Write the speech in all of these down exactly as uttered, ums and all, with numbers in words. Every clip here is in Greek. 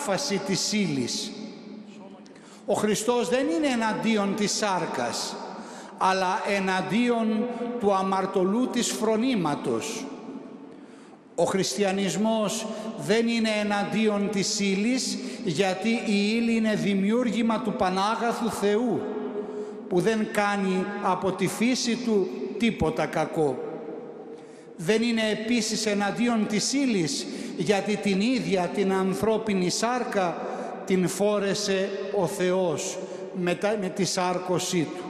φάση της ύλης. Ο Χριστός δεν είναι εναντίον της σάρκας, αλλά εναντίον του αμαρτωλού της φρονήματος. Ο χριστιανισμός δεν είναι εναντίον της ύλης, γιατί η ύλη είναι δημιούργημα του Πανάγαθου Θεού, που δεν κάνει από τη φύση του τίποτα κακό. Δεν είναι επίσης εναντίον της ύλης, γιατί την ίδια την ανθρώπινη σάρκα την φόρεσε ο Θεός με, τα, με τη σάρκωσή του.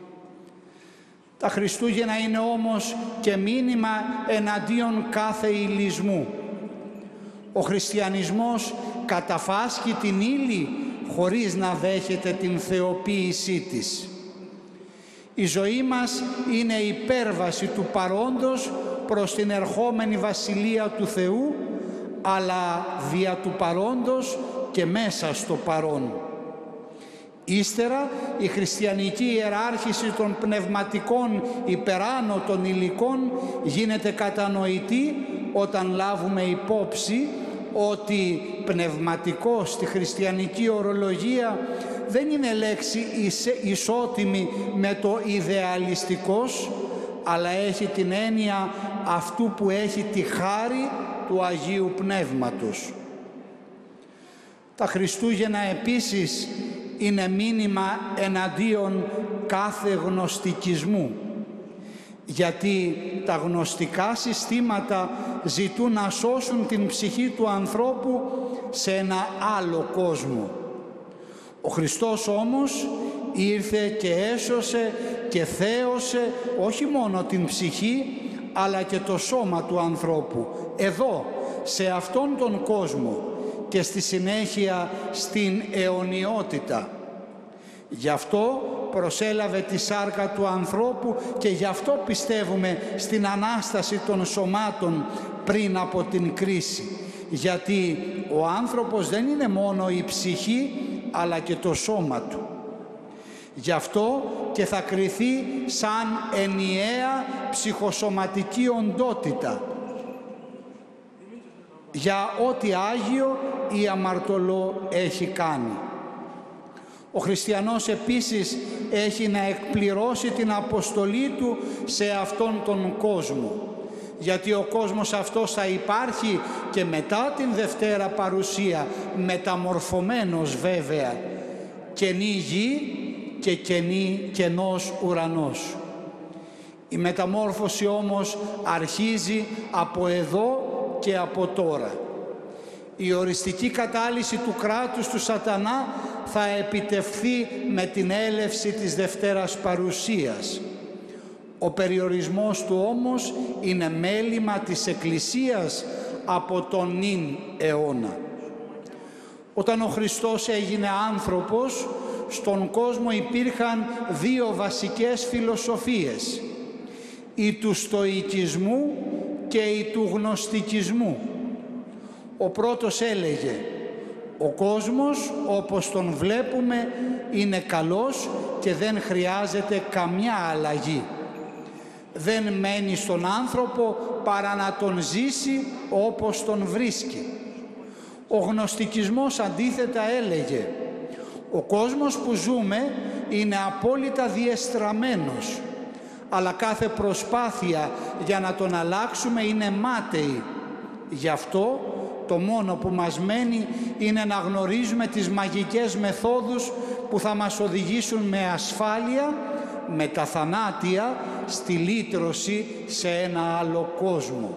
Τα Χριστούγεννα είναι όμως και μήνυμα εναντίον κάθε υλισμού. Ο χριστιανισμός καταφάσκει την ύλη χωρίς να δέχεται την θεοποίησή της. Η ζωή μας είναι υπέρβαση του παρόντος προς την ερχόμενη βασιλεία του Θεού, αλλά δια του παρόντος και μέσα στο παρόν. Ύστερα, η χριστιανική ιεράρχηση των πνευματικών υπεράνω των υλικών γίνεται κατανοητή όταν λάβουμε υπόψη ότι πνευματικό στη χριστιανική ορολογία δεν είναι λέξη ισότιμη με το ιδεαλιστικός, αλλά έχει την έννοια αυτού που έχει τη χάρη του Αγίου Πνεύματος. Τα Χριστούγεννα επίσης είναι μήνυμα εναντίον κάθε γνωστικισμού, γιατί τα γνωστικά συστήματα ζητούν να σώσουν την ψυχή του ανθρώπου σε ένα άλλο κόσμο. Ο Χριστός όμως ήρθε και έσωσε και θέωσε όχι μόνο την ψυχή, αλλά και το σώμα του ανθρώπου, εδώ, σε αυτόν τον κόσμο και στη συνέχεια στην αιωνιότητα. Γι' αυτό προσέλαβε τη σάρκα του ανθρώπου και γι' αυτό πιστεύουμε στην Ανάσταση των σωμάτων πριν από την κρίση. Γιατί ο άνθρωπος δεν είναι μόνο η ψυχή, αλλά και το σώμα του. Γι' αυτό και θα κριθεί σαν ενιαία ψυχοσωματική οντότητα, για ό,τι Άγιο ή αμαρτωλό έχει κάνει. Ο χριστιανός επίσης έχει να εκπληρώσει την αποστολή του σε αυτόν τον κόσμο, γιατί ο κόσμος αυτός θα υπάρχει και μετά την Δευτέρα Παρουσία, μεταμορφωμένος βέβαια, καινή γη και καινή, κενός ουρανός. Η μεταμόρφωση όμως αρχίζει από εδώ και από τώρα. Η οριστική κατάλυση του κράτους του σατανά θα επιτευχθεί με την έλευση της Δευτέρας Παρουσίας. Ο περιορισμός του όμως είναι μέλημα της Εκκλησίας από τον νυν αιώνα. Όταν ο Χριστός έγινε άνθρωπος, στον κόσμο υπήρχαν δύο βασικές φιλοσοφίες, η του στοικισμού και η του γνωστικισμού. Ο πρώτος έλεγε, ο κόσμος όπως τον βλέπουμε είναι καλός και δεν χρειάζεται καμιά αλλαγή. Δεν μένει στον άνθρωπο παρά να τον ζήσει όπως τον βρίσκει. Ο γνωστικισμός αντίθετα έλεγε, ο κόσμος που ζούμε είναι απόλυτα διεστραμμένος, αλλά κάθε προσπάθεια για να τον αλλάξουμε είναι μάταιη. Γι' αυτό το μόνο που μας μένει είναι να γνωρίζουμε τις μαγικές μεθόδους που θα μας οδηγήσουν με ασφάλεια, με τα θανάτια, στη λύτρωση σε ένα άλλο κόσμο.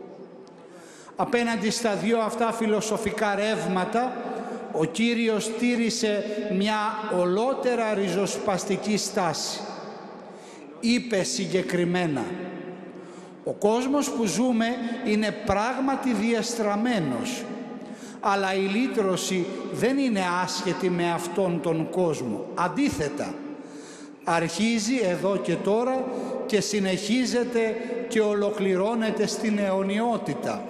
Απέναντι στα δύο αυτά φιλοσοφικά ρεύματα, ο Κύριος τήρησε μια ολότερα ριζοσπαστική στάση. Είπε συγκεκριμένα, ο κόσμος που ζούμε είναι πράγματι διαστραμμένος, αλλά η λύτρωση δεν είναι άσχετη με αυτόν τον κόσμο. Αντίθετα, αρχίζει εδώ και τώρα και συνεχίζεται και ολοκληρώνεται στην αιωνιότητα.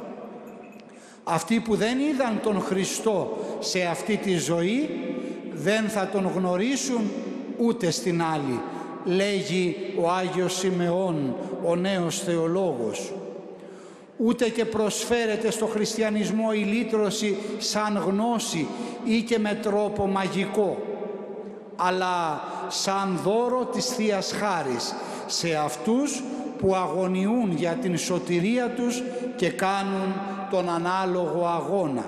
Αυτοί που δεν είδαν τον Χριστό σε αυτή τη ζωή δεν θα τον γνωρίσουν ούτε στην άλλη, λέγει ο Άγιος Σιμεών, ο νέος θεολόγος. ούτε και προσφέρεται στο χριστιανισμό η λύτρωση σαν γνώση ή και με τρόπο μαγικό, αλλά σαν δώρο της Θείας Χάρης σε αυτούς που αγωνιούν για την σωτηρία τους και κάνουν τον ανάλογο αγώνα.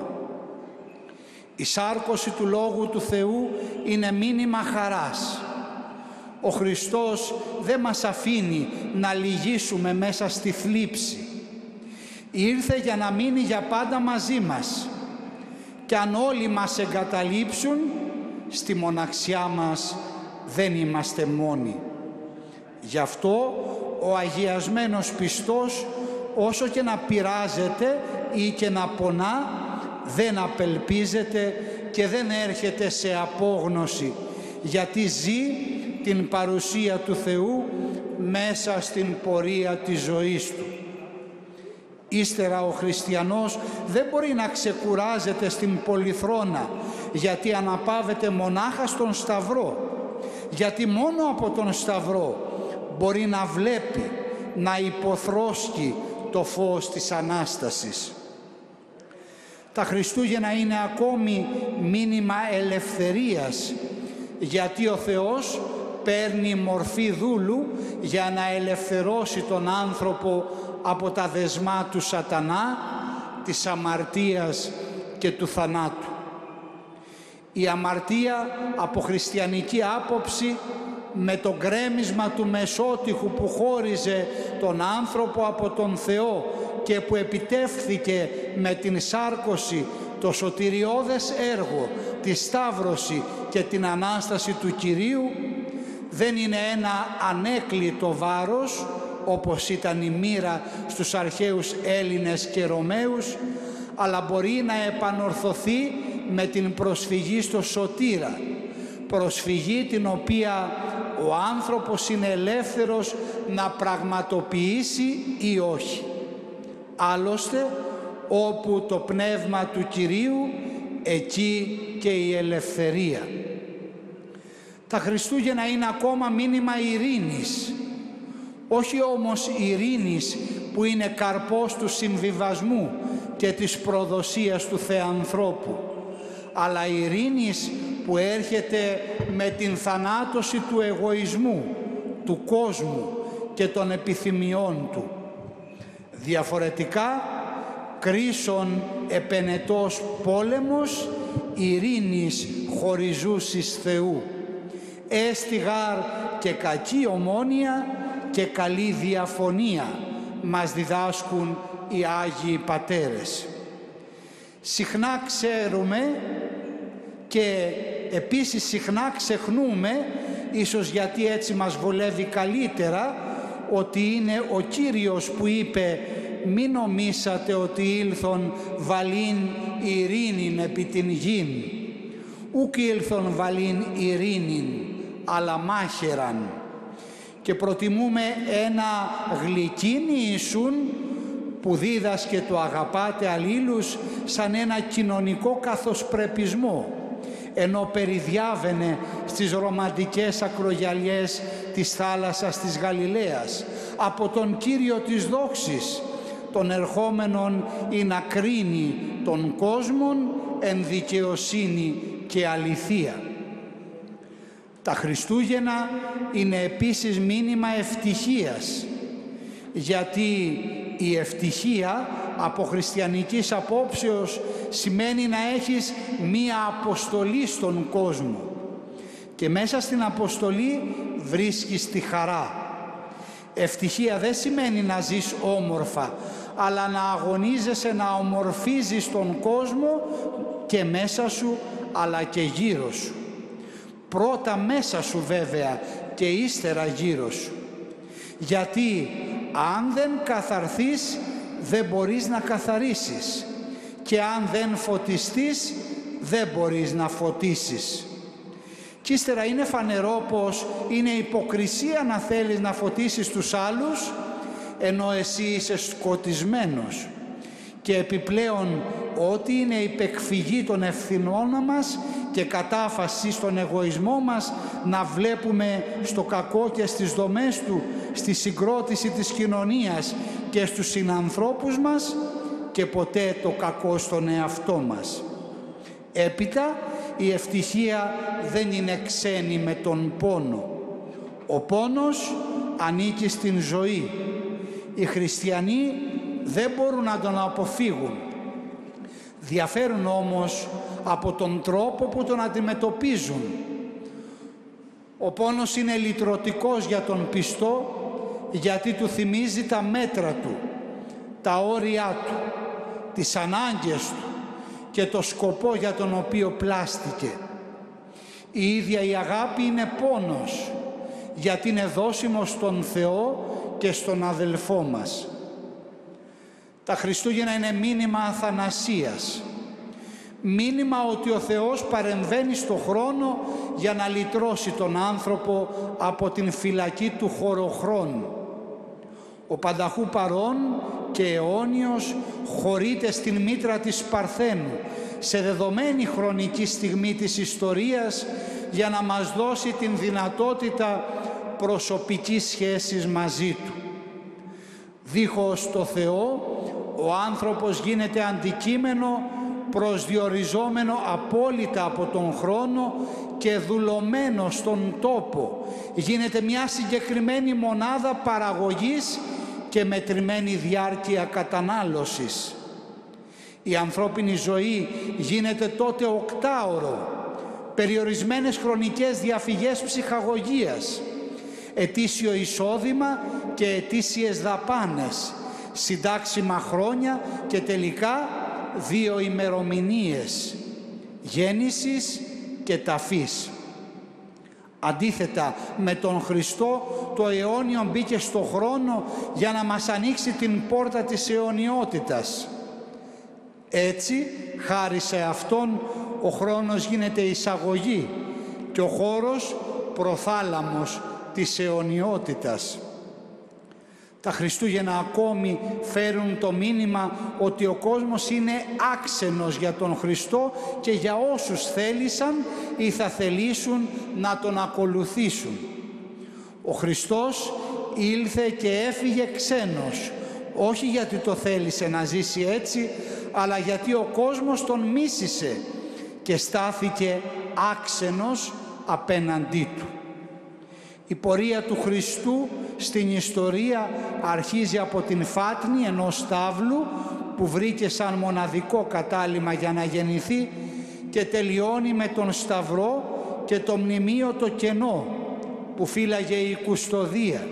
Η σάρκωση του Λόγου του Θεού είναι μήνυμα χαράς. Ο Χριστός δεν μας αφήνει να λυγίσουμε μέσα στη θλίψη. Ήρθε για να μείνει για πάντα μαζί μας. Και αν όλοι μας εγκαταλείψουν, στη μοναξιά μας δεν είμαστε μόνοι. Γι' αυτό ο αγιασμένος πιστός, όσο και να πειράζεται ή και να πονά, δεν απελπίζεται και δεν έρχεται σε απόγνωση, γιατί ζει την παρουσία του Θεού μέσα στην πορεία της ζωής του. Ύστερα ο χριστιανός δεν μπορεί να ξεκουράζεται στην πολυθρόνα, γιατί αναπαύεται μονάχα στον Σταυρό, γιατί μόνο από τον Σταυρό μπορεί να βλέπει, να υποθρόσκει το φως της Ανάστασης. Τα Χριστούγεννα είναι ακόμη μήνυμα ελευθερίας, γιατί ο Θεός παίρνει μορφή δούλου για να ελευθερώσει τον άνθρωπο από τα δεσμά του σατανά, της αμαρτίας και του θανάτου. Η αμαρτία από χριστιανική άποψη, με το γκρέμισμα του μεσότυχου που χώριζε τον άνθρωπο από τον Θεό και που επιτεύχθηκε με την σάρκωση, το σωτηριώδες έργο, τη σταύρωση και την Ανάσταση του Κυρίου, δεν είναι ένα ανέκλητο βάρος, όπως ήταν η μοίρα στους αρχαίους Έλληνες και Ρωμαίους, αλλά μπορεί να επανορθωθεί με την προσφυγή στο Σωτήρα, προσφυγή την οποία ο άνθρωπος είναι ελεύθερος να πραγματοποιήσει ή όχι. Άλλωστε, όπου το πνεύμα του Κυρίου, εκεί και η ελευθερία. Τα Χριστούγεννα είναι ακόμα μήνυμα ειρήνης, όχι όμως ειρήνης που είναι καρπός του συμβιβασμού και της προδοσίας του Θεανθρώπου, αλλά ειρήνης που έρχεται με την θανάτωση του εγωισμού, του κόσμου και των επιθυμιών του. Διαφορετικά, κρίσον επενετός πόλεμος, ειρήνης χωριζούσης Θεού. Έστι γάρ και κακή ομόνοια και καλή διαφωνία, μας διδάσκουν οι Άγιοι Πατέρες. Συχνά ξέρουμε και επίσης συχνά ξεχνούμε, ίσως γιατί έτσι μας βολεύει καλύτερα, ότι είναι ο Κύριος που είπε «Μη νομίσατε ότι ήλθον βαλήν ειρήνην επί την γην, ουκ ήλθον βαλήν ειρήνην, αλλά μάχαιραν». Και προτιμούμε ένα γλυκίνι Ιησούν που δίδασκε το αγαπάτε αλλήλους σαν ένα κοινωνικό καθοσπρεπισμό, ενώ περιδιάβαινε στις ρομαντικές ακρογιαλιές της θάλασσας της Γαλιλαίας από τον Κύριο της δόξης, τον ερχόμενον ή να κρίνει τον κόσμον εν δικαιοσύνη και αληθεία. Τα Χριστούγεννα είναι επίσης μήνυμα ευτυχίας, γιατί η ευτυχία από χριστιανικής απόψεως σημαίνει να έχεις μία αποστολή στον κόσμο και μέσα στην αποστολή βρίσκεις τη χαρά. Ευτυχία δεν σημαίνει να ζεις όμορφα, αλλά να αγωνίζεσαι να ομορφίζεις τον κόσμο και μέσα σου αλλά και γύρω σου. Πρώτα μέσα σου βέβαια και ύστερα γύρω σου. Γιατί αν δεν καθαρθείς δεν μπορείς να καθαρίσεις και αν δεν φωτιστείς δεν μπορείς να φωτίσεις. Και ύστερα είναι φανερό πως είναι υποκρισία να θέλεις να φωτίσεις τους άλλους ενώ εσύ είσαι σκοτισμένος. Και επιπλέον ό,τι είναι υπεκφυγή των ευθυνών μας και κατάφαση στον εγωισμό μας να βλέπουμε στο κακό και στις δομές του στη συγκρότηση της κοινωνίας και στους συνανθρώπους μας και ποτέ το κακό στον εαυτό μας. Έπειτα, η ευτυχία δεν είναι ξένη με τον πόνο. Ο πόνος ανήκει στην ζωή. Οι χριστιανοί δεν μπορούν να τον αποφύγουν. Διαφέρουν όμως από τον τρόπο που τον αντιμετωπίζουν. Ο πόνος είναι λυτρωτικός για τον πιστό, γιατί του θυμίζει τα μέτρα του, τα όρια του, τις ανάγκες του και το σκοπό για τον οποίο πλάστηκε. Η ίδια η αγάπη είναι πόνος, γιατί είναι δώσιμο στον Θεό και στον αδελφό μας. Τα Χριστούγεννα είναι μήνυμα αθανασίας. Μήνυμα ότι ο Θεός παρεμβαίνει στο χρόνο για να λυτρώσει τον άνθρωπο από την φυλακή του χωροχρόνου. Ο πανταχού παρών και αιώνιος χωρείται στην μήτρα της Παρθένου σε δεδομένη χρονική στιγμή της ιστορίας για να μας δώσει την δυνατότητα προσωπικής σχέσης μαζί Του. Δίχως το Θεό, ο άνθρωπος γίνεται αντικείμενο προσδιοριζόμενο απόλυτα από τον χρόνο και δουλωμένο στον τόπο. Γίνεται μια συγκεκριμένη μονάδα παραγωγής και μετρημένη διάρκεια κατανάλωσης. Η ανθρώπινη ζωή γίνεται τότε οκτάωρο, περιορισμένες χρονικές διαφυγές ψυχαγωγίας, ετήσιο εισόδημα και ετήσιες δαπάνες, συντάξιμα χρόνια και τελικά δύο ημερομηνίες, γέννησης και ταφής. Αντίθετα με τον Χριστό, το αιώνιο μπήκε στο χρόνο για να μας ανοίξει την πόρτα της αιωνιότητας. Έτσι, χάρη σε Αυτόν, ο χρόνος γίνεται εισαγωγή και ο χώρος προθάλαμος της αιωνιότητας. Τα Χριστούγεννα ακόμη φέρουν το μήνυμα ότι ο κόσμος είναι άξενος για τον Χριστό και για όσους θέλησαν ή θα θελήσουν να τον ακολουθήσουν. Ο Χριστός ήλθε και έφυγε ξένος, όχι γιατί το θέλησε να ζήσει έτσι, αλλά γιατί ο κόσμος τον μίσησε και στάθηκε άξενος απέναντί του. Η πορεία του Χριστού στην ιστορία αρχίζει από την φάτνη ενός στάβλου που βρήκε σαν μοναδικό κατάλημα για να γεννηθεί και τελειώνει με τον Σταυρό και το μνημείο το κενό που φύλαγε η κουστοδία.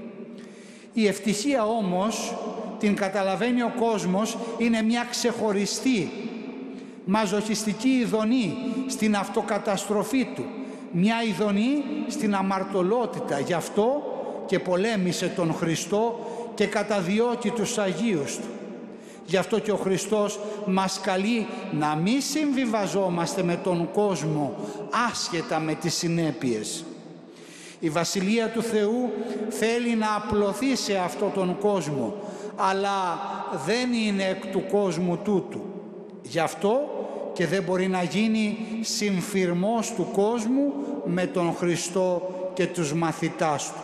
Η ευτυχία όμως, την καταλαβαίνει ο κόσμος, είναι μια ξεχωριστή, μαζοχιστική ειδονή στην αυτοκαταστροφή του, μια ειδονή στην αμαρτωλότητα. Γι' αυτό και πολέμησε τον Χριστό και καταδιώκει τους Αγίους Του. Γι' αυτό και ο Χριστός μας καλεί να μη συμβιβαζόμαστε με τον κόσμο άσχετα με τις συνέπειες. Η Βασιλεία του Θεού θέλει να απλωθεί σε αυτόν τον κόσμο, αλλά δεν είναι εκ του κόσμου τούτου. Γι' αυτό και δεν μπορεί να γίνει συμφυρμός του κόσμου με τον Χριστό και τους μαθητάς Του.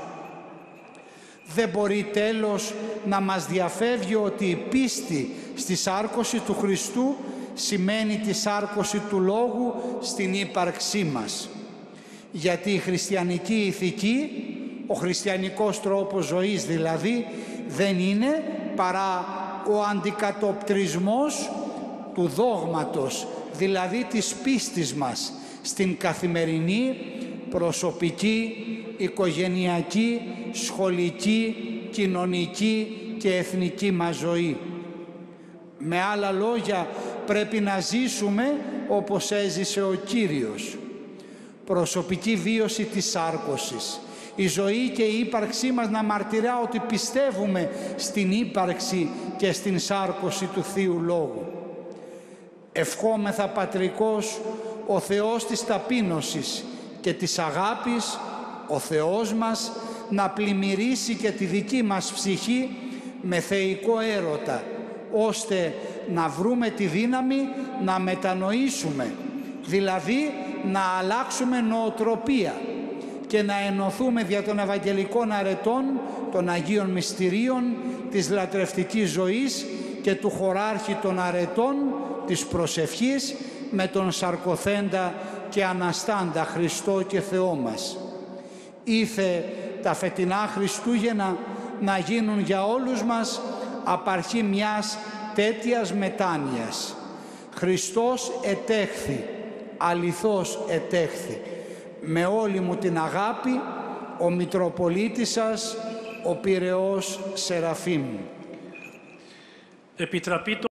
Δεν μπορεί τέλος να μας διαφεύγει ότι η πίστη στη σάρκωση του Χριστού σημαίνει τη σάρκωση του Λόγου στην ύπαρξή μας. Γιατί η χριστιανική ηθική, ο χριστιανικός τρόπος ζωής δηλαδή, δεν είναι παρά ο αντικατοπτρισμός του δόγματος, δηλαδή της πίστης μας, στην καθημερινή, προσωπική, οικογενειακή, σχολική, κοινωνική και εθνική μας ζωή. Με άλλα λόγια, πρέπει να ζήσουμε όπως έζησε ο Κύριος. Προσωπική βίωση της σάρκωσης. Η ζωή και η ύπαρξή μας να μαρτυρά ότι πιστεύουμε στην ύπαρξη και στην σάρκωση του Θείου Λόγου. Ευχόμεθα πατρικός ο Θεός της ταπείνωσης και της αγάπης, ο Θεός μας, να πλημμυρίσει και τη δική μας ψυχή με θεϊκό έρωτα, ώστε να βρούμε τη δύναμη να μετανοήσουμε, δηλαδή να αλλάξουμε νοοτροπία και να ενωθούμε δια των Ευαγγελικών αρετών, των Αγίων Μυστηρίων της λατρευτικής ζωής και του χωράρχη των αρετών της προσευχής με τον σαρκοθέντα και αναστάντα Χριστό και Θεό μας. Ήθε τα φετινά Χριστούγεννα να γίνουν για όλους μας απαρχή μιας τέτοιας μετάνοιας. Χριστός ετέχθη, αληθώς ετέχθη. Με όλη μου την αγάπη, ο Μητροπολίτης σας, ο Πειραιώς Σεραφείμ. Επιτραπεί